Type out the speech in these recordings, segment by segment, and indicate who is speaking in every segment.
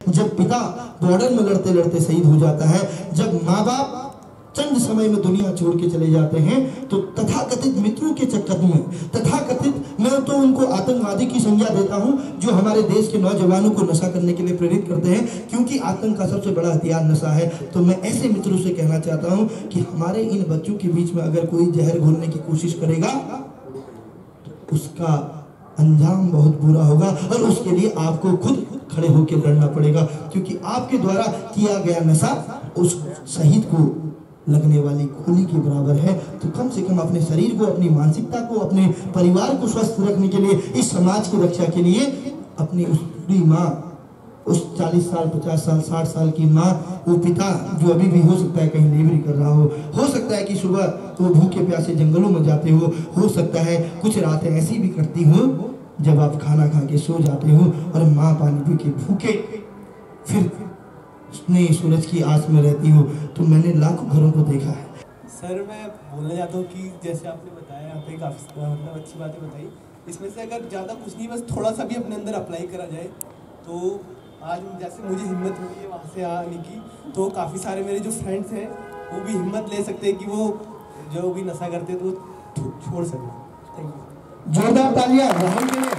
Speaker 1: जब पिता बॉर्डर में लड़ते लड़ते शहीद हो जाता है, जब माँ बाप चंद समय में दुनिया छोड़ के चले जाते हैं, तो तथाकथित मित्रों के चक्कर में, तथाकथित मैं तो उनको आतंकवादी की संज्ञा देता हूं, जो हमारे देश के नौजवानों को नशा करने के लिए प्रेरित करते हैं, क्योंकि आतंक का सबसे बड़ा हथियार नशा है। तो मैं ऐसे मित्रों से कहना चाहता हूं कि हमारे इन बच्चों के बीच में अगर कोई जहर घोलने की कोशिश करेगा तो उसका अंजाम बहुत बुरा होगा, और उसके लिए आपको खुद खड़े होकर लड़ना पड़ेगा, क्योंकि आपके द्वारा किया गया नशा उस शहीद को लगने वाली गोली के बराबर है। तो कम से कम अपने शरीर को, अपनी मानसिकता को, अपने परिवार को स्वस्थ रखने के लिए, इस समाज की रक्षा के लिए अपनी उस बूढ़ी माँ, उस 40 साल 50 साल 60 साल की माँ, वो पिता जो अभी भी हो सकता है कहीं लेबरी कर रहा हो सकता है कि सुबह तो भूखे प्यासे जंगलों में जाते हो सकता है कुछ रातें ऐसी भी करती हो जब आप खाना खा के सो जाते हो और माँ पानी पी के भूखे फिर उसने सूरज की आस में रहती हो। तो मैंने लाखों घरों को देखा है।
Speaker 2: सर मैं बोलना चाहता हूँ कि जैसे आपने बताया, आपने काफ़ी मतलब अच्छी बातें बताई, इसमें से अगर ज़्यादा कुछ नहीं बस थोड़ा सा भी अपने अंदर अप्लाई करा जाए, तो आज जैसे मुझे हिम्मत मिली है वहाँ से आने की, तो काफ़ी सारे मेरे जो फ्रेंड्स हैं वो भी हिम्मत ले सकते हैं कि वो जो भी नशा करते हैं तो वो छोड़ सकें। Thank you.
Speaker 1: जोरदार तालियां राहुल के लिए।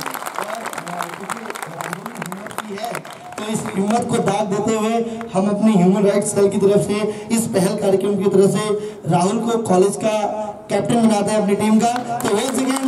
Speaker 1: तो इस हिम्मत को दाद देते हुए हम अपनी ह्यूमन राइट्स सेल की तरफ से, इस पहल कार्यक्रम की तरफ से राहुल को कॉलेज का कैप्टन बनाते हैं अपनी टीम का। तो एक जगह